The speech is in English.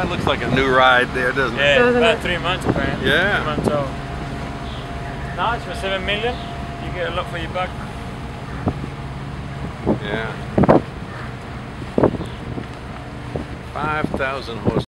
looks like a new ride there, doesn't it? Yeah, about 3 months apparently. Yeah. 3 months old. Nice for 7 million. You get a lot for your buck. Yeah. 5,000 horse.